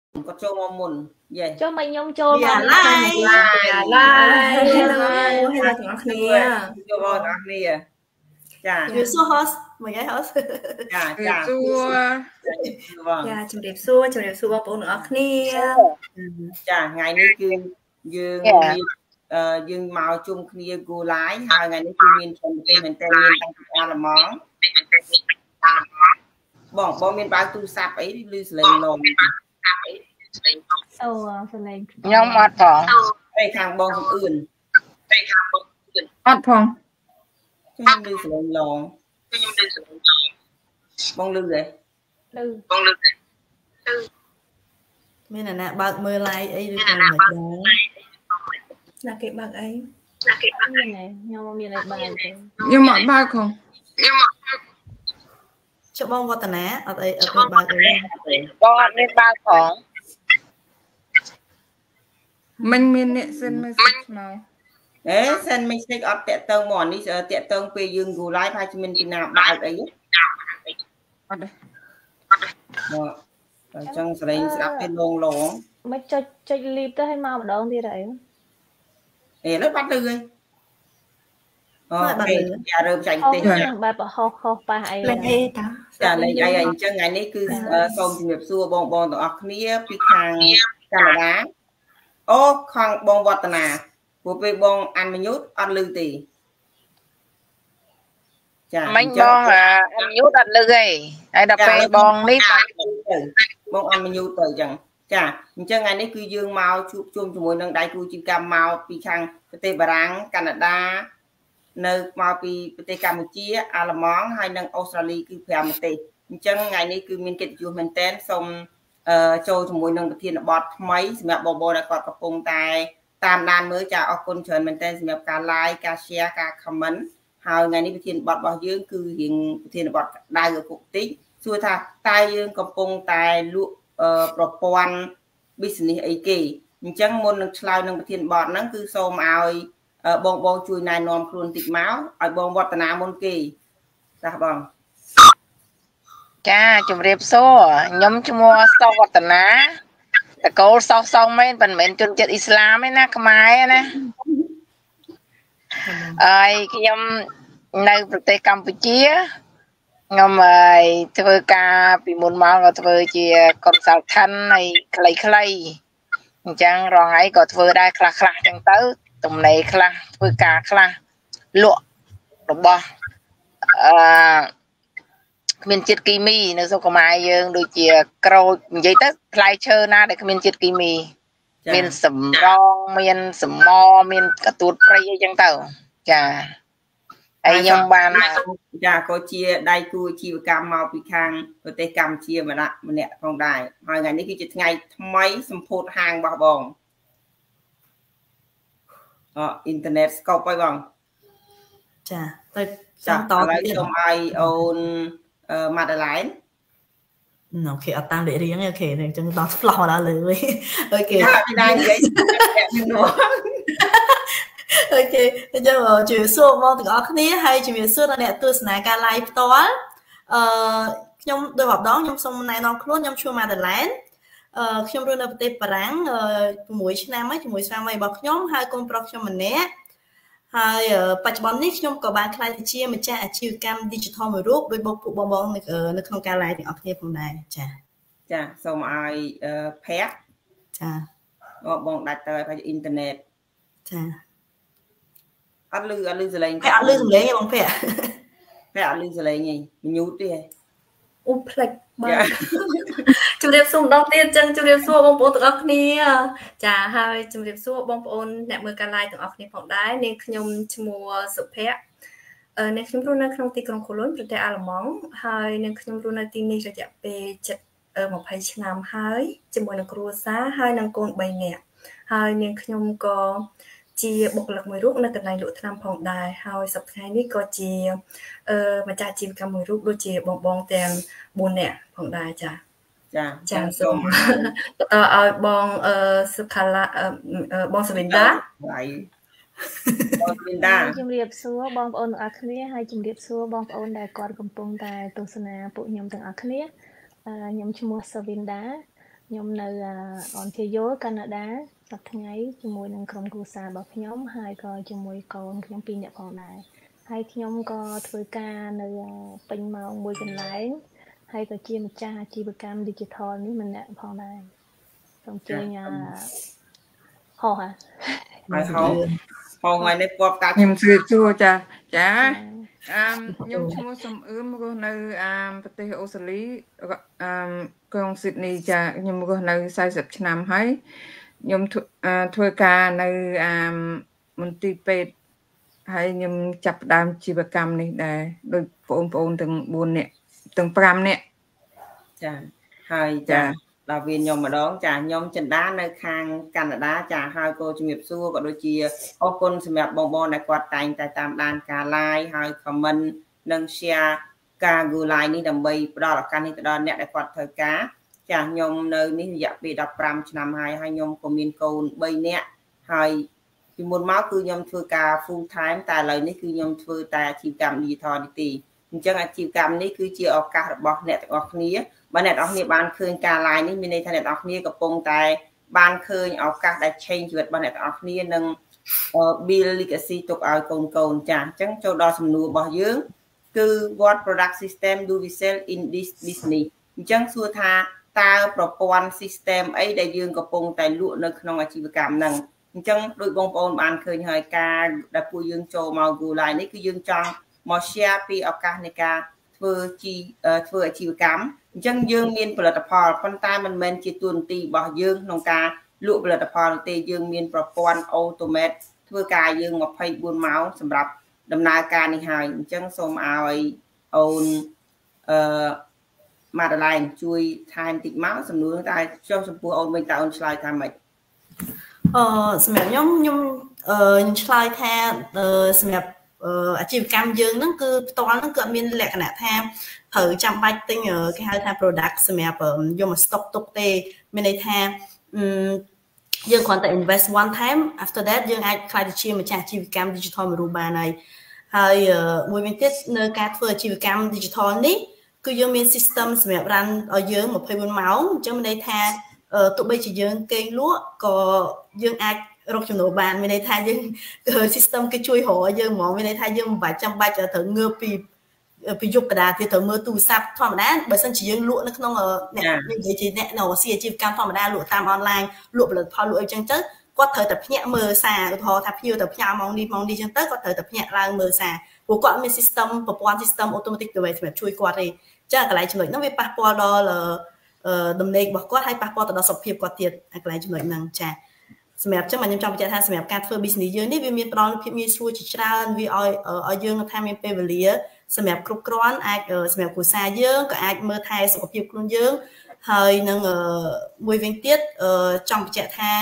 có cho mong muốn vậy cho mình nhung cho dạ like hello hay là tụi kia cho bọn kia chà chưa số host mà cái host chà dạ chụp đẹp xua bao bố nữa kia chà ngày nay cứ dương màu chung kia cô lái hai ngày nay cứ miền trong tên mình tên miền tăng là món bọn miền bao tu sạp ấy lưu lên lồng nhông ọt phòng đây thằng bọn ươn ọt phòng chứ lưu lên lồng bông lưu vậy mình là nè bạc mưa lại ấy được là cái bạc ấy nhưng mà ba không cho bông vào tận á ở đây ở bạc ấy bông lên ba phòng mình nè xin message nào send message up tẹt tông mòn đi tẹt tông về dương gù lái phải cho mình cái nào bài ấy trong sợi sẽเป็นลงหลงไม่จะรีบให้มาดองที่ไหน nó bắt được rồi nhà rơm chanh tiền bà bảo ho bà ấy lên đây ta trả lời ai anh chân ngày này cứ xong thì nghiệp xua bong bong tụi ọc nia pi khang Canada ô khang bong vọt nà của pe bong ăn mình nhút ăn lư tì mình bong là ăn nhút ăn lư ấy ai đập pe bong nít bong ăn mình nhút tới chẳng chà chân ngày này cứ dương màu chụp chung cho mỗi nâng đại cu chim cam màu pi khang tây Barang Canada nơi màu pi tây Campuchia Alamong hay nâng Australia cứ phải một tây chân ngày này cứ mình kết chùa mình tên xong châu cho mỗi nâng thiên bọt mấy mẹ bò đã còn cặp bông tai tam đàn mới chào ở con trời mình tên mẹ cả like cả share cả comment hào ngày này thiên bọt bao dương cứ hiện thiên bọt đai ở cục tích xua tha tai dương cặp bông tai lụa propan business ấy kỳ chân môn nâng slide nâng thiên bọt nó cứ xô màu bong chui này nòm khuôn tịch máu ở bong vọt tana môn kỳ ra bằng cha chụp đẹp số nhóm cho mua sau vọt tana cô sau xong mấy phần mệnh chôn chết Islam ấy nè Khmer nè ai cái nhóm nơi Tây Campuchia ngâm rồi thưa ca bị muốn máu rồi thưa chị con sao thanh này clay chẳng rồi ấy có thưa đây khla chẳng tới tụm này khla thưa ca khla lụa đồ bò miền chết kỳ mì nữa sao có mai dương đôi chìa cầu giấy tất play chơi na để miền chết kỳ mì miền sầm rong miền sầm mò miền cả tuột play chẳng tàu chà ai nhung ban chà có chia đai cua chia cam màu bị khang rồi tây cam chia mà nè mình nè còn đài hai ngàyนี้คือจะngày mấy sầm phốt hàng bảo bong internet scopeไปบ้าง chà tôi trong to cái trong ai on Madeline ok ở tam để riêng ok này trong đó flow đã lười ok ok bây giờ chuyện xưa mong từ đó cái hay chuyện xưa là nè tôi sẽ cả live toán nhung tôi học đó nhung xong này nó luôn nhung chua Madeline nhung rồi là tây Barang mũi nam ấy mũi sang mày bọc nhóm hai con pro cho mình nè haiปัจจุบันนี้ខ្ញុំក៏បានខ្លាចទៅជាម្ចាស់អាជីវកម្ម digital មួយរូបដោយបងពួកបងនៅក្នុងការ live ទាំងអស់គ្នាផងដែរចាសូមឲ្យផាក់ចាបងដាច់ទៅឲ្យអ៊ីនធឺណិតចាអត់លឺសលេងអត់លឺសលេងទេបងផាក់អត់លឺសលេងទេញូតទេអូផ្លេចបាទជំរាបសួរម្ដងទៀតចឹងជំរាបសួរបងប្អូនទាំងអស់គ្នាចាហើយជំរាបសួរបងប្អូនអ្នកមើលការ live ទាំងអស់គ្នាផងដែរនាងខ្ញុំឈ្មោះសុភ័ក្រនាងខ្ញុំរស់នៅក្នុងទីក្រុងកូឡុញប្រទេសអាល្លឺម៉ង់ហើយនាងខ្ញុំរស់នៅទីនេះរយៈពេល20ឆ្នាំហើយជាមួយនឹងគ្រួសារហើយនឹងកូន3នាក់ហើយនាងខ្ញុំក៏ជាបុគ្គលិកមួយរូបនៅកន្លែងលក់ថ្នាំផងដែរហើយសប្តាហ៍នេះក៏ជាម្ចាស់អាជីវកម្មមួយរូបដូចជាបងទាំង4នាក់ផងដែរចាសូមបន្តឲ្យបងសុខាឡាបងសវិនដាបងសវិនដាជំរាបសួរបងប្អូនទាំងអស់គ្នាហើយជំរាបសួរបងប្អូនដែលគាត់កំពុងតែទស្សនាពួកខ្ញុំទាំងអស់គ្នាខ្ញុំឈ្មោះសវិនដាខ្ញុំនៅអនធាយូកាណាដាសប្តាហ៍ថ្ងៃជាមួយនឹងក្រុមគ្រួសាររបស់ខ្ញុំហើយក៏ជាមួយកូនខ្ញុំ2នាក់ផងដែរហើយខ្ញុំក៏ធ្វើការនៅពេញម៉ោងមួយកន្លែងហើយក៏ជាម្ចាស់អាជីវកម្ម digital នេះម្នាក់ផងដែរសូមជើញហោះហើយហោះថ្ងៃនេះគាត់កាត់ខ្ញុំជឿជួចាខ្ញុំឈ្មោះសំអឿមរស់នៅប្រទេសអូស្ត្រាលីក្រុងស៊ីដនីចាខ្ញុំរស់នៅ40ឆ្នាំហើយខ្ញុំធ្វើការនៅមន្ទីរពេទ្យហើយខ្ញុំចាប់ផ្ដើមជីវកម្មនេះដែរដោយបងប្អូនទាំង4នាក់ទាំង5នាក់ចាហើយចាដល់វាខ្ញុំម្ដងចាខ្ញុំចិន្តានៅខាងកាណាដាចាហើយក៏ជំរាបសួរក៏ដូចជាអរគុណសម្រាប់បងប្អូនដែលគាត់តែងតែតាមដានការ live ហើយ comment និង share ការ go live នេះដើម្បីផ្ដល់ឱកាសនេះទៅដល់អ្នកដែលគាត់ធ្វើការចាខ្ញុំនៅនេះរយៈពេល15ឆ្នាំហើយខ្ញុំក៏មានកូន3នាក់ហើយពីមុនមកគឺខ្ញុំធ្វើការ full time តែឥឡូវនេះគឺខ្ញុំធ្វើតែអាជីវកម្ម digital នេះទេអញ្ចឹងអាជីវកម្មនេះគឺជាឱកាសរបស់អ្នកទាំងអស់គ្នាបើអ្នកទាំងអស់គ្នាបានឃើញការ live នេះមានន័យថាអ្នកទាំងអស់គ្នាកំពុងតែបានឃើញឱកាសដែល change ជីវិតរបស់អ្នកទាំងអស់គ្នានិង build legacy ទុកឲ្យកូនចាអញ្ចឹងចូលដល់សំណួររបស់យើងគឺ what product system do we sell in this business អញ្ចឹងសួរថាតើប្រព័ន្ធ system អីដែលយើងកំពុងតែលក់នៅក្នុងអាជីវកម្មហ្នឹងអញ្ចឹងដោយបងប្អូនបានឃើញហើយការដែលពួកយើងចូលមក Go Live នេះគឺយើងចង់មក share ពីឱកាសនៃការធ្វើអាជីវកម្មអញ្ចឹងយើងមានផលិតផលប៉ុន្តែមិនមែនជាទួនាទីរបស់យើងក្នុងការលក់ផលិតផលនោះទេយើងមានប្រព័ន្ធ automate ធ្វើការយើង24ម៉ោងសម្រាប់ដំណើរការនេះហើយអញ្ចឹងសូមឲ្យអូនម៉ាដាឡែនជួយថែមតិចមកសំណួរតែចុះចំពោះអូនវិញតើអូនឆ្លើយថាម៉េចសម្រាប់ខ្ញុំឆ្លើយថាសម្រាប់អាជីវកម្មយើងហ្នឹងគឺផ្ទាល់ហ្នឹងគឺអត់មានលក្ខណៈថាត្រូវចាំបាច់ទិញគេហៅថា product សម្រាប់យកមក stock ទុកទេមានន័យថាយើងគ្រាន់តែ invest one time after that យើងអាចខ្លាយទៅជាម្ចាស់អាជីវកម្ម digital មួយរូបបានហើយមួយវិញទៀតនៅការធ្វើអាជីវកម្ម digital នេះគឺយើងមាន system សម្រាប់ run ឲ្យយើង24ម៉ោងអញ្ចឹងមានន័យថាទោះបីជាយើងគេងលក់ក៏យើងអាចរកចំណូលបានមានន័យថាយើង system គេជួយរកឲ្យយើងហ្មងមានន័យថាយើងមិនបាច់ចាំបាច់ត្រូវងើបពីយប់កណ្ដាលទៀតត្រូវមើលទូរស័ព្ទធម្មតាបើមិនជាយើងលក់នៅក្នុងអ្នកនិយាយជាអ្នកនៅអាជីវកម្មធម្មតាលក់តាម online លក់ផលិតផលលក់អីចឹងទៅគាត់ត្រូវតែភ្ញាក់មើលសារឧទាហរណ៍ថាភ្ញៀវទៅផ្ញើម៉ោងនេះចឹងទៅគាត់ត្រូវតែភ្ញាក់ឡើងមើលសារព្រោះគាត់មាន system ប្រព័ន្ធ system automatic ទៅសម្រាប់ជួយគាត់ទេចឹងកន្លែងចំណុចហ្នឹងវាប៉ះពាល់ដល់ដំណេករបស់គាត់ហើយប៉ះពាល់ទៅដល់សុខភាពគាត់ទៀតកន្លែងចំណុចហ្នឹងចាសម្រាប់ចឹងខ្ញុំចង់បញ្ជាក់ថាសម្រាប់ការធ្វើ business យើងនេះវាមានផ្ដល់ភាពងាយស្រួលជាច្រើនវាឲ្យយើងថាមានពេលវេលាសម្រាប់គ្រប់គ្រាន់អាចសម្រាប់គ្រួសារយើងក៏អាចមើលថែសុខភាពខ្លួនយើងហើយនឹងមួយវិញទៀតចង់បញ្ជាក់ថា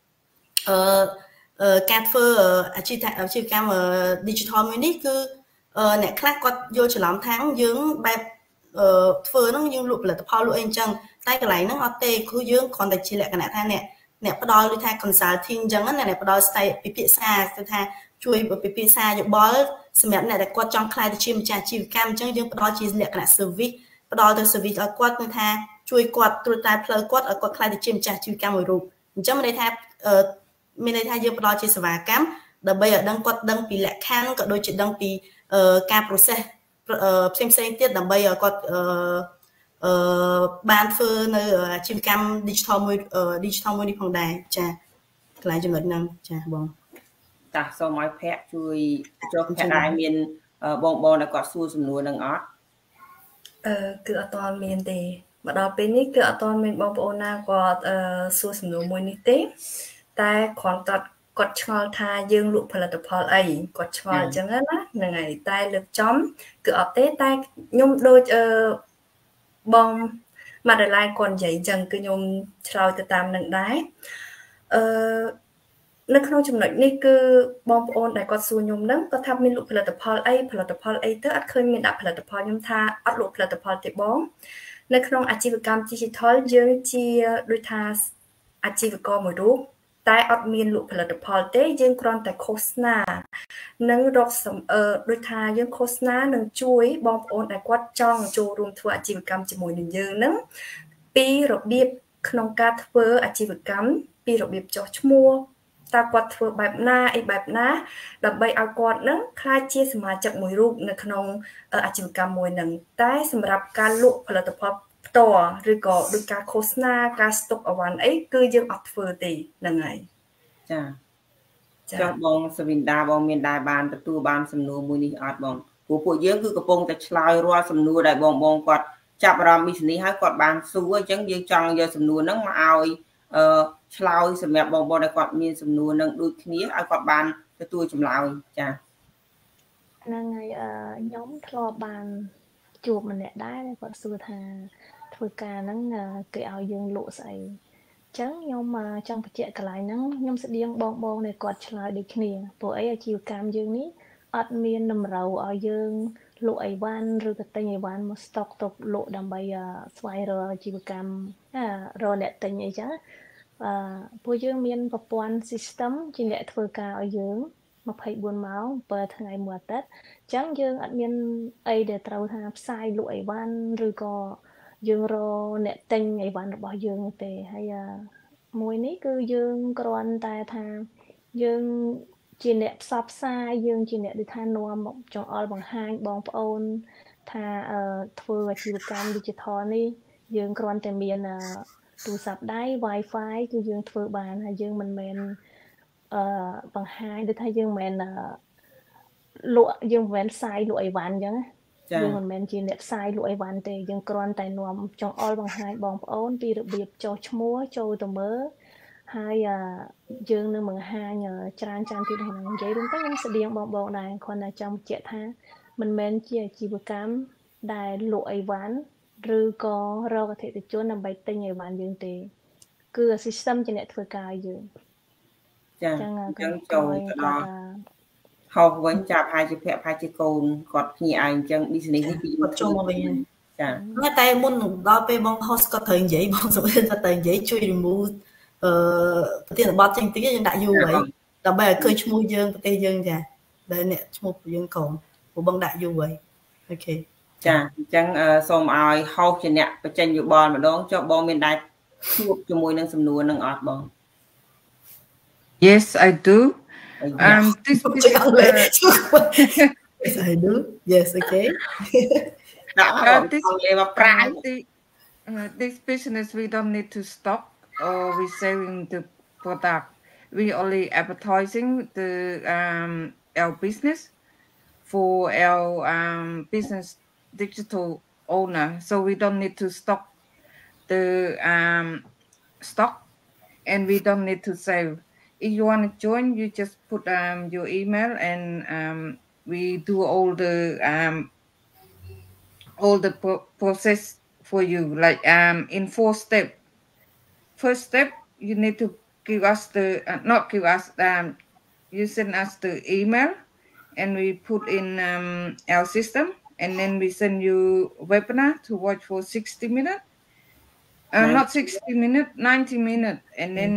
ការធ្វើអាជីវកម្ម digital មួយនេះគឺអ្នកខ្លះគាត់យល់ច្រឡំថាយើងបែបធ្វើហ្នឹងយើងលក់ផលិតផលលក់អីអញ្ចឹងតែកន្លែងហ្នឹងអត់ទេគឺយើងគ្រាន់តែជាលក្ខណៈថាអ្នកផ្ដល់ដូចថា consulting អញ្ចឹងណាអ្នកផ្ដល់ស្ដីពិភាក្សាគឺថាជួយពិភាក្សាយោបល់សម្រាប់អ្នកដែលគាត់ចង់ខ្លាយទៅជាម្ចាស់អាជីវកម្មអញ្ចឹងយើងផ្ដល់ជាលក្ខណៈ service ផ្ដល់ទៅ service ឲ្យគាត់គឺថាជួយគាត់ត្រួតតែផ្លូវគាត់ឲ្យគាត់ខ្លាយទៅជាម្ចាស់អាជីវកម្មមួយរូបអញ្ចឹងមានន័យថាយើងផ្ដល់ជាសេវាកម្មដើម្បីឲ្យគាត់ដឹងពីលក្ខខណ្ឌក៏ដូចជាដឹងពីការ process ផ្សេងទៀតដើម្បីឲ្យគាត់បានធ្វើនៅអាជីវកម្ម digital មួយនេះផងដែរចាកន្លែងចំណុចហ្នឹងចាបងតាសូមឲ្យភ័ក្រជួយចុះភ័ក្រដែរមានបងដែលគាត់សួរសំណួរនឹងអត់គឺអត់ទាន់មានទេមកដល់ពេលនេះគឺអត់ទាន់មានបងប្អូនណាគាត់សួរសំណួរមួយនេះទេតែគ្រាន់តែគាត់ឆ្ងល់ថាយើងលក់ផលិតផលអីគាត់ឆ្ងល់អញ្ចឹងណាហ្នឹងហើយតែលើកចំគឺអត់ទេតែខ្ញុំដូចបងម៉ាដាឡៃគាត់និយាយអញ្ចឹងគឺខ្ញុំឆ្លើយទៅតាមនឹងដែរនៅក្នុងចំណុចនេះគឺបងប្អូនដែលគាត់សួរខ្ញុំហ្នឹងគាត់ថាមានលក់ផលិតផលអីទៅអត់ឃើញមានដាក់ផលិតផលខ្ញុំថាអត់លក់ផលិតផលទេបងនៅក្នុងអាជីវកម្ម digital យើងជាដូចថាអាជីវករមួយរូបតែអត់មានលក់ផលិតផលទេយើងគ្រាន់តែឃោសនានិងរកដូចថាយើងឃោសនានឹងជួយបងប្អូនដែលគាត់ចង់ចូលរួមធ្វើអាជីវកម្មជាមួយនឹងយើងហ្នឹងពីរបៀបក្នុងការធ្វើអាជីវកម្មពីរបៀបចុះឈ្មោះតើគាត់ធ្វើបែបណាអីបែបណាដើម្បីឲ្យគាត់នឹងក្លាយជាសមាជិកមួយរូបនៅក្នុងអាជីវកម្មមួយនឹងតែសម្រាប់ការលក់ផលិតផលផ្ទាល់ឬក៏ដូចការឃោសនាការស្តុកអវ៉ាន់អីគឺយើងអត់ធ្វើទេហ្នឹងហើយចាចុះបងសវិនដាបងមានដែរបានទទួលបានសំណួរមួយនេះអត់បងព្រោះពួកយើងគឺកំពុងតែឆ្លើយរាល់សំណួរដែលបងគាត់ចាប់អារម្មណ៍ business ហើយគាត់បានសួរអញ្ចឹងយើងចង់យកសំណួរហ្នឹងមកឲ្យឆ្លើយសម្រាប់បងដែលគាត់មានសំណួរហ្នឹងដូចគ្នាឲ្យគាត់បានទទួលចម្លើយចាហ្នឹងហើយខ្ញុំធ្លាប់បានជួបម្នាក់ដែរគាត់សួរថាធ្វើការហ្នឹងគេឲ្យយើងលក់ស្អីចឹងខ្ញុំចង់បញ្ជាក់កន្លែងហ្នឹងខ្ញុំស្តៀងបងដែលគាត់ឆ្លើយដូចគ្នាព្រោះអីអាជីវកម្មយើងនេះអត់មានតម្រូវឲ្យយើងលក់អីវ៉ាន់ឬក៏ទិញអីវ៉ាន់មកស្តុកទុកលក់ដើម្បីស្វែងរកអាជីវកម្មរកអ្នកទិញអីចឹងពួកយើងមានប្រព័ន្ធ system ជាអ្នកធ្វើការឲ្យយើង24ម៉ោង7ថ្ងៃមួយអាទិត្យចឹងយើងអត់មានអីដែលត្រូវថាផ្សាយលក់អីវ៉ាន់ឬក៏យើងរកអ្នកទិញអីវ៉ាន់របស់យើងទេហើយមួយនេះគឺយើងគ្រាន់តែថាយើងជាអ្នកផ្សព្វផ្សាយយើងជាអ្នកដូចថានាំចង្អុលបង្ហាញបងប្អូនថាធ្វើអាជីវកម្ម digital នេះយើងគ្រាន់តែមានទូរស័ព្ទដៃ Wi-Fi គឺយើងធ្វើបានហើយយើងមិនមែនបង្ហាញដូចថាយើងមិនមែនលក់យើងមិនមែនផ្សាយលក់អីវ៉ាន់អញ្ចឹងយើងមិនមែនជាអ្នកផ្សាយលក់អីវ៉ាន់ទេយើងគ្រាន់តែនាំចង្អុលបង្ហាញបងប្អូនពីរបៀបចុះឈ្មោះចូលទៅមើលហើយយើងនឹងបង្ហាញច្រើនទៀតហ្នឹងនិយាយរួមទៅខ្ញុំស្តៀងបងដែរគ្រាន់តែចង់បញ្ជាក់ថាមិនមែនជាអាជីវកម្មដែលលក់អីវ៉ាន់ឬក៏រកអតិថិជនដើម្បីទិញអីវ៉ាន់យើងទេគឺ system ជាអ្នកធ្វើការឲ្យយើងចាអញ្ចឹងចូលទៅដល់ហោះវិញចាប់ហើយជាភ័ក្រហើយជាកូនគាត់ភ្ញាក់ឲ្យអញ្ចឹង business នេះពីគាត់ចូលមកវិញចាតែមុនដល់ពេលបង host គាត់ត្រូវនិយាយបងសម្រាប់គាត់ត្រូវនិយាយជួយ remove ប្រធានបទចេញតិចយើងដាក់យូរហើយដើម្បីឲ្យឃើញឈ្មោះយើងប្រទេសយើងចាដែលអ្នកឈ្មោះយើងកូនព្រោះបងដាក់យូរហើយអូខេចាអញ្ចឹងសូមឲ្យ host ជាអ្នកបញ្ចេញយោបល់ម្ដងចុះបងមានដែរជួបជាមួយនឹងសំណួរនឹងអត់បង Yes I do this Yes I do yes okay this business we don't need to stop or we selling the product we only advertising the our business for our business digital owner so we don't need to stop the stock and we don't need to sell if you want to join you just put your email and we do all the process for you like in 4 steps. First step you need to give us the not give us you send us the email and we put in our system and then we send you webinar to watch for 60 minutes not 60 minutes 90 minutes and then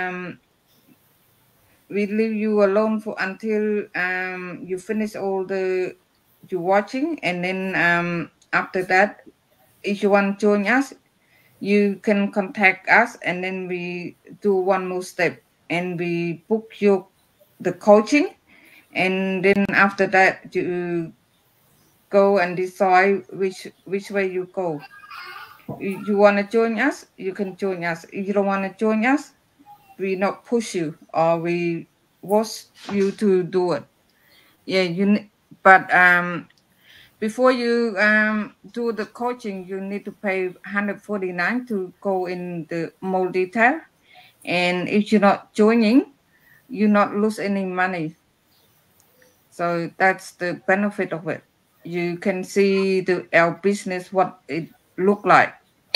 we leave you alone for until you finish all the you watching and then after that if you want to join us you can contact us and then we do one more step and we book you the coaching and then after that you go and decide which way you go you want to join us you can join us if you don't want to join us we not push you or we force you to do it yeah but before you do the coaching you need to pay $149 to go in the more detail and if you're not joining you not lose any money so that's the benefit of it you can see our business what it look like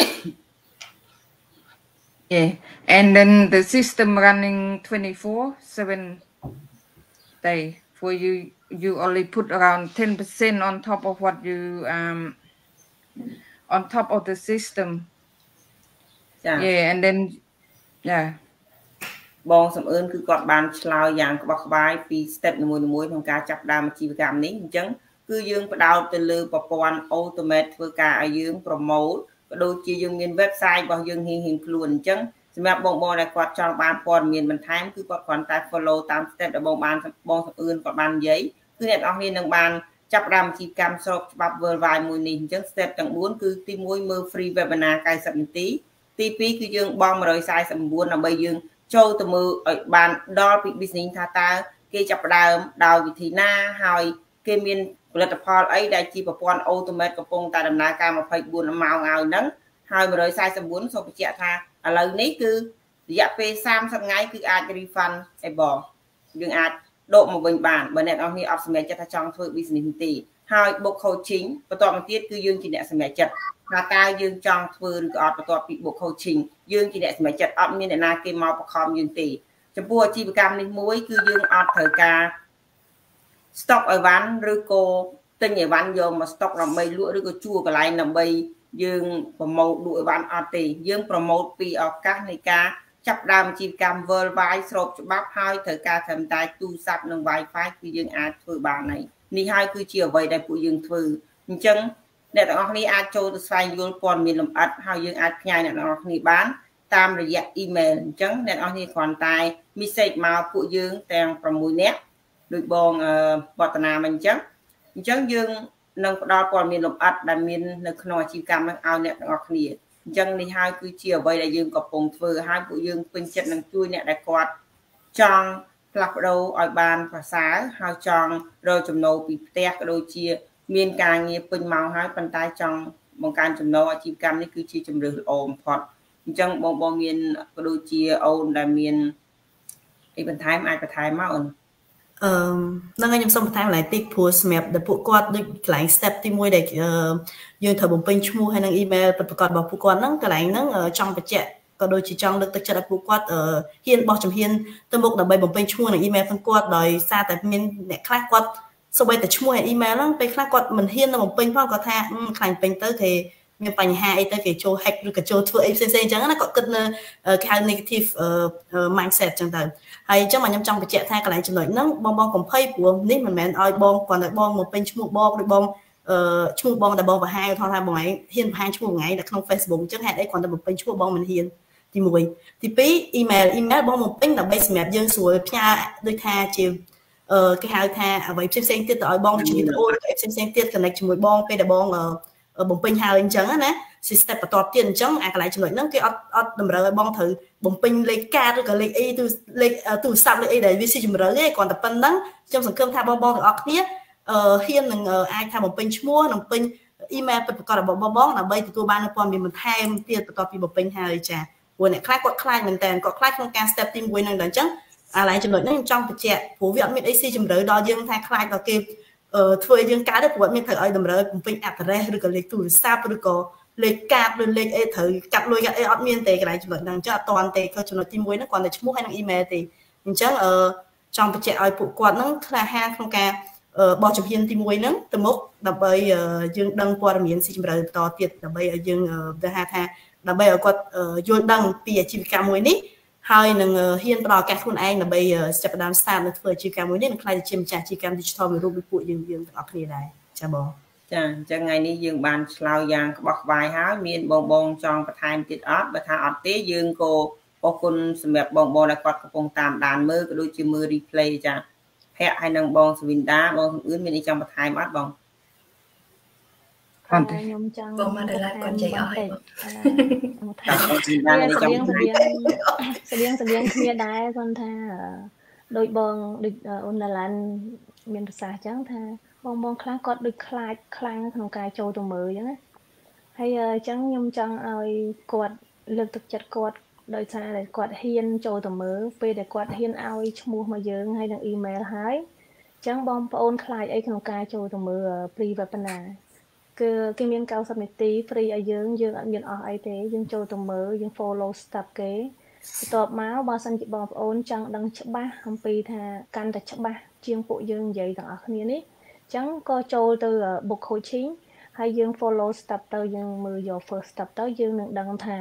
yeah and then the system running 24/7 day for you only put around 10% on top of what you on top of the system yeah and then yeah បងសំអឿនគឺគាត់បានឆ្លើយយ៉ាងក្បោះក្បាយពី step នីមួយៗក្នុងការចាប់ដើមអាជីវកម្មនេះអញ្ចឹងគឺយើងផ្ដោតទៅលើប្រព័ន្ធ automate ធ្វើការឲ្យយើង promote ក៏ដូចជាយើងមាន website របស់យើងរៀងៗខ្លួនអញ្ចឹងសម្រាប់បងដែលគាត់ចង់បានព័ត៌មានបន្ថែមគឺគាត់គ្រាន់តែ follow តាម step ដែលបងសំអឿនគាត់បាននិយាយគឺអ្នកនរគ្នានឹងបានចាប់ផ្ដើមអាជីវកម្មស្របច្បាប់ worldwide មួយនេះអញ្ចឹង step ទាំង4គឺទី1មើល free webinar 90នាទីទី2គឺយើងបង់149ដើម្បីយើងចូលទៅមើលឲ្យបានដល់ពី business ថាតើគេចាប់ផ្ដើមដោយវិធីណាហើយគេមានផលិតផលអីដែលជាប្រព័ន្ធ automate កំពុងតែដំណើរការ24ម៉ោងឲ្យហ្នឹងហើយ149សូមបញ្ជាក់ថាឥឡូវនេះគឺរយៈពេល30ថ្ងៃគឺអាច refund ឯបងយើងអាចដកមកវិញបានបើអ្នកនរគ្នាអត់សម្រេចចិត្តថាចង់ធ្វើ business នេះទេហើយ book coaching បន្តមកទៀតគឺយើងជាអ្នកសម្រេចចិត្តថាតើយើងចង់ធ្វើឬក៏អត់បន្ទាប់ពី book coaching យើងជាអ្នកសម្រេចចិត្តអត់មានអ្នកណាគេមកបង្ខំយើងទេចំពោះអាជីវកម្មនេះមួយគឺយើងអត់ត្រូវការ stock អីវ៉ាន់ឬក៏ទិញអីវ៉ាន់យកមក stock ដើម្បីលក់ឬក៏ជួកន្លែងដើម្បីយើងប្រម៉ូទលក់អីវ៉ាន់អត់ទេយើងប្រម៉ូទពីឱកាសនៃការចាប់ដើមអាជីវកម្ម worldwide ស្របច្បាប់ហើយត្រូវការត្រឹមតែទូរស័ព្ទនិង Wi-Fi គឺយើងអាចធ្វើបានហើយនេះហើយគឺជាអ្វីដែលពួកយើងធ្វើអញ្ចឹងអ្នកទាំងអស់គ្នាអាចចូលទៅស្វែងយល់ព័ត៌មានលម្អិតហើយយើងអាចផ្ញើអ្នកទាំងអស់គ្នាបានតាមរយៈ email អញ្ចឹងអ្នកទាំងអស់គ្នាគ្រាន់តែ message មកពួកយើងទាំង6នាក់ដោយបងវឌ្ឍនាមិនអញ្ចឹងយើងនឹងផ្ដល់ព័ត៌មានលម្អិតដែលមាននៅក្នុងអាជីវកម្មនឹងឲ្យអ្នកទាំងអស់គ្នាអញ្ចឹងនេះហើយគឺជាអ្វីដែលយើងកំពុងធ្វើហើយពួកយើងពេញចិត្តនឹងជួយអ្នកដែលគាត់ចង់ផ្លាស់ប្ដូរឲ្យបានប្រសើរហើយចង់រកចំណូលពីផ្ទះក៏ដូចជាមានការងារពេញម៉ោងហើយប៉ុន្តែចង់បង្កើនចំណូលអាជីវកម្មនេះគឺជាជម្រើសល្អបំផុតអញ្ចឹងបងមានក៏ដូចជាអូនដែលមានអីបន្ថែមអាចបន្ថែមមកអូនហ្នឹងហើយខ្ញុំសូមបន្ថែមឡើងតិចព្រោះសម្រាប់ដល់ពួកគាត់ដូចកន្លែង step ទី1ដែលយើងត្រូវបំពេញឈ្មោះហើយនឹង email ប្រកាសរបស់ពួកគាត់ហ្នឹងកន្លែងហ្នឹងចង់បញ្ជាក់ក៏ដូចជាចង់លើកទឹកចិត្តឲ្យពួកគាត់ហ៊ានបោះជំហានទៅមុខដើម្បីបំពេញឈ្មោះនិង email ផងគាត់ដោយសារតែមានអ្នកខ្លះគាត់សូម្បីតែឈ្មោះហើយ email ហ្នឹងពេលខ្លះគាត់មិនហ៊ានទៅបំពេញផងគាត់ថាខ្លាញ់ពេញទៅគេមានបញ្ហាអីទៅគេចូល hack ឬក៏ចូលធ្វើអីផ្សេងៗអញ្ចឹងណាគាត់គិតនៅគេហៅ negative mindset អញ្ចឹងទៅហើយអញ្ចឹងខ្ញុំចង់បញ្ជាក់ថាកន្លែងចំណុចហ្នឹងបងកុំភ័យព្រោះនេះមិនមែនឲ្យបងគាត់តែបងមកពេញឈ្មោះបងឬបងឈ្មោះបងតែបងបង្ហាញថាបងឯងហ៊ានបង្ហាញឈ្មោះថ្ងៃនៅក្នុង Facebook អញ្ចឹងហេតុអីគាត់តែបំពេញឈ្មោះបងមិនហ៊ានទី1ទី2 email បងបំពេញដើម្បីសម្រាប់យើងស្រួលផ្ញើដូចថាជាគេហៅថាអ្វីផ្សេងៗទៀតទៅឲ្យបងជាវីដេអូឬក៏ផ្សេងៗទៀត connect ជាមួយបងពេលដែលបងបំពេញហើយអញ្ចឹងណា step បន្ទាប់ទៀតអញ្ចឹងអាកន្លែងចំណុចហ្នឹងគេអត់តម្រូវឲ្យបងត្រូវបំពេញលេខកាតឬក៏លេខអីលេខទូរស័ព្ទលេខអីដែលវាស៊ីជម្រៅទេគ្រាន់តែប៉ុណ្្នឹងខ្ញុំសង្ឃឹមថាបងទាំងអស់គ្នាហ៊ាននឹងអាចថាបំពេញឈ្មោះនិងពេញ email ពិតប្រាកដរបស់បងដើម្បីទទួលបាននូវព័ត៌មានបន្ថែមទៀតបន្ទាប់ពីបំពេញហើយចាព្រោះអ្នកខ្លះគាត់ខ្លាចមែនតើគាត់ខ្លាចក្នុងការ step ទី1ហ្នឹងដល់អញ្ចឹងអាកន្លែងចំណុចហ្នឹងខ្ញុំចង់បញ្ជាក់ព្រោះវាអត់មានអីស៊ីជម្រៅដល់យើងថាខ្លាចដល់គេធ្វើឲ្យយើងកើតទេព្រោះអត់មានត្រូវឲ្យតម្រូវបំពេញ address ឬក៏លេខទូរស័ព្ទឬក៏លេខកាតឬលេខអីត្រូវកាត់លុយកាត់អីអត់មានទេកន្លែងចំណុចហ្នឹងអញ្ចឹងអត់តាន់ទេគឺចំណុចទី1ហ្នឹងគ្រាន់តែឈ្មោះហើយនិង email ទេអញ្ចឹងចង់បញ្ជាក់ឲ្យពួកគាត់ហ្នឹងក្លាហានក្នុងការបោះជំហានទី1ហ្នឹងទៅមុខដើម្បីយើងដឹងព័ត៌មានស៊ីជម្រៅបន្តទៀតដើម្បីឲ្យយើងថាដើម្បីឲ្យគាត់យល់ដឹងពីអាជីវកម្មមួយនេះហើយនឹងហ៊ានផ្ដល់ឱកាសខ្លួនឯងដើម្បីចាប់ផ្ដើម start នៅធ្វើអាជីវកម្មមួយនេះនឹងក្លាយជាម្ចាស់អាជីវកម្ម digital មួយរូបដូចពួកយើងទាំងអស់គ្នាដែរចាបងចាអញ្ចឹងថ្ងៃនេះយើងបានឆ្លើយយ៉ាងក្បោះក្បាយហើយមានបងចង់បន្ថែមទៀតអត់បើថាអត់ទេយើងក៏អរគុណសម្រាប់បងដែលគាត់កំពុងតាមដានមើលក៏ដូចជាមើល replay ចាភ័ក្រហើយនឹងបងសវិនដាបងសំអឿនមានអីចង់បន្ថែមអត់បងខ្ញុំចង់បងមកដល់គាត់និយាយអស់ហើយស្តៀងគ្នាដែរគាត់ថាដូចបងដូចអូនឡាឡានមានប្រសាសន៍អញ្ចឹងថាបងខ្លះគាត់ដូចខ្លាចខ្លាំងក្នុងការចូលទៅមើលអញ្ចឹងណាហើយអញ្ចឹងខ្ញុំចង់ឲ្យគាត់លើកទឹកចិត្តគាត់ដោយសារតែគាត់ហ៊ានចូលទៅមើលពេលដែលគាត់ហ៊ានឲ្យឈ្មោះមកយើងហើយនឹង email ហើយអញ្ចឹងបងប្អូនខ្លាចអីក្នុងការចូលទៅមើល free webinar គឺគេមាន90នាទី free ឲ្យយើងអត់មានអស់អីទេយើងចូលទៅមើលយើង follow step គេបន្ទាប់មកបើសិនជាបងប្អូនចង់ដឹងច្បាស់អំពីថាកាន់តែច្បាស់ជាងពួកយើងនិយាយទាំងអស់គ្នានេះអញ្ចឹងក៏ចូលទៅ book coaching ហើយយើង follow step ទៅយើងមើលយក first step ទៅយើងនឹងដឹងថា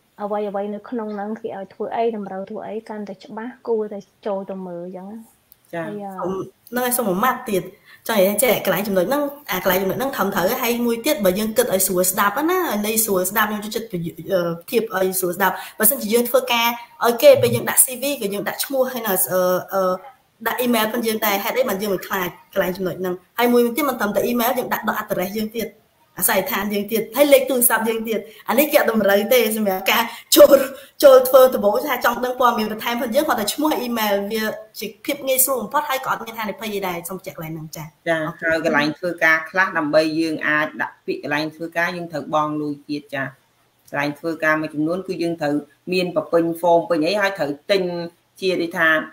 អ្វីនៅក្នុងហ្នឹងគេឲ្យធ្វើអីតម្រូវធ្វើអីកាន់តែច្បាស់គួរតែចូលទៅមើលអញ្ចឹងច nơi xong một mắt tiệt cho vậy trẻ cái lại chúng nói năng cái lại chúng nói năng thầm thở hay mùi tiết bởi dương cực ở sủa đạp á ná đây sủa đạp nhưng chút thiệp ở sủa đạp và xin chỉ dương phơ ca ok bây giờ đã CV cái dương đã mua hay là đã email phân dương này hay đấy bạn dương một cái lại chúng nói năng hay mùi tiết mình thầm tại email dương đã đọc address dương tiệt xài than dương tiệt hay lấy túi sạp dương tiệt anh ấy kẹo đồng rơi tê xem mẹ ca trôi phơ từ bố ra trong đăng qua mình thay phân dương hoặc là mua email việc chỉ kịp ngay xuống post hay có nghe than để phơi đây xong chạy lại năng trả rồi cái lại thưa ca class nằm bây dương ai đặt vị cái lại thưa ca nhưng thử bong lùi tiệt cha lại thưa ca mà chúng muốn cứ dương thử miên và pin form pin ấy hay thử tinh chia đi tha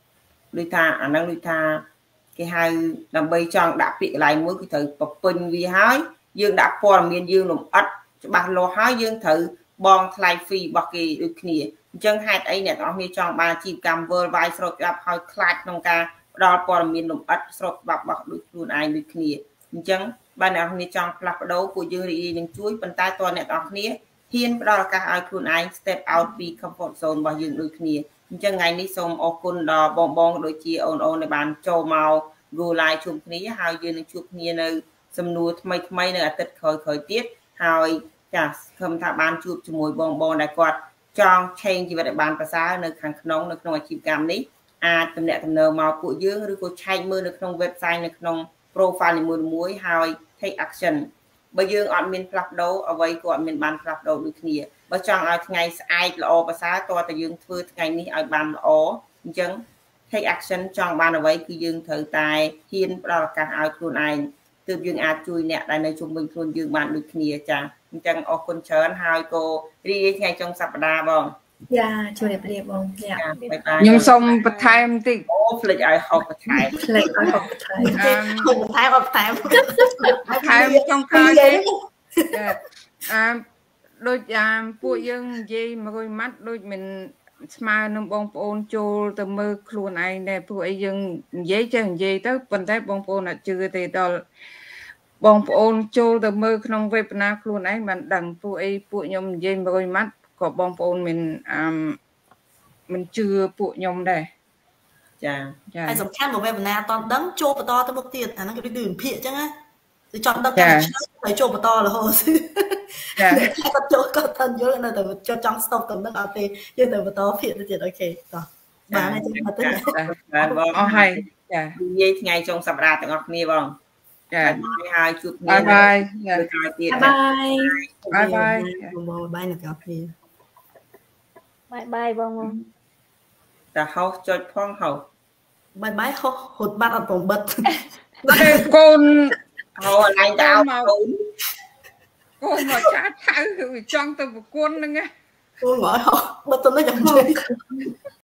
anh đang đi tha cái hai nằm bây chọn đặt vị lại mới cái thử và pin vì hái dương đã qua miền dương lùm ắt bà lô hái dương thử bong thay phi bọc kỳ được nè chân hai ấy nè nó mi chọn ba chim cam vơ vai sốt gặp hơi khai nông ca đo qua miền lùm ắt sốt bọc được luôn ai được nè chân ba nào mi chọn lập đấu của dương đi những chuối bàn tay toàn nè đó nè hiên đó là cả ai luôn ai step out be comfort zone và dương được nè chân ngày ní xong ô côn đò bong đôi chia ôn để bàn châu màu gù lại chụp nè hai dương chụp nè nơi xâm nuôi mấy nữa tịch khởi tiếtហើយចាខ្ញុំថាបានជួបជាមួយបងដែលគាត់ចង់ change ជីវិតឲ្យបានប្រសើរនៅខាងក្នុងអាជីវកម្មនេះអាចតំណាក់តំណមកពួកយើងឬក៏ឆែកមើលនៅក្នុង website នៅក្នុង profile នីមួយៗហើយ take action បើយើងអត់មានផ្លាស់ប្ដូរអ្វីក៏អត់មានបានផ្លាស់ប្ដូរដូចគ្នាបើចង់ឲ្យថ្ងៃស្អែកល្អប្រសើរតើតែយើងធ្វើថ្ងៃនេះឲ្យបានល្អអញ្ចឹង take action ចង់បានអ្វីគឺយើងត្រូវតែហ៊ានផ្ដល់ឱកាសឲ្យខ្លួនឯងទើបយើងអាចជួយអ្នកដែលនៅជុំវិញខ្លួនយើងបានដូចគ្នាចាអញ្ចឹងអរគុណច្រើនហើយក៏រីករាយថ្ងៃចុងសប្តាហ៍បងយ៉ាជួយរៀបរៀបបងយ៉ាខ្ញុំសូមបន្ថែមបន្តិចអូភ្លេចឲ្យហៅបន្ថែមភ្លេចឲ្យហៅបន្ថែមចុងក្រោយទេដូចពួកយើងនិយាយ100ម៉ាត់ដូចមិនស្មើនឹងបងប្អូនចូលទៅមើលខ្លួនឯងដែរពួកអីយើងនិយាយចេះនិយាយទៅប៉ុន្តែបងប្អូនអត់ជឿទេដល់បងប្អូនចូលទៅមើលក្នុង webinar ខ្លួនឯងបានដឹងពួកអីពួកខ្ញុំនិយាយ100ម៉ាត់ក៏បងប្អូនមិនជឿពួកខ្ញុំដែរចាហើយសំខាន់មក webinar អត់ដឹងចូលបន្តទៅមុខទៀតអាហ្នឹងគេដូចវិភាគអញ្ចឹងណាទៅចង់ដឹងតែហើយចូលបន្តរហូតចាគាត់ចូលគាត់ទៅយល់នៅតែចូលចង់ stop ទៅនឹងអត់ទេយើងទៅបន្តភាគទៅទៀតអូខេតោះបានហើយចាំទៅបានបងអស់ហើយចានិយាយថ្ងៃចុងសប្តាហ៍ទាំងអស់គ្នាបងចាហើយជួបគ្នាបាយទៀតបាយបាយនៅกับគ្នាបាយបងតាហោចុចផងហោបាយហោហត់បាត់អត់ប្រំបិតកូនហោអញតើកូនមកចាត់ហៅគឺចង់ទៅប្រគួនហ្នឹងណាកូនមកហោបិទទៅនឹងចាំជិះ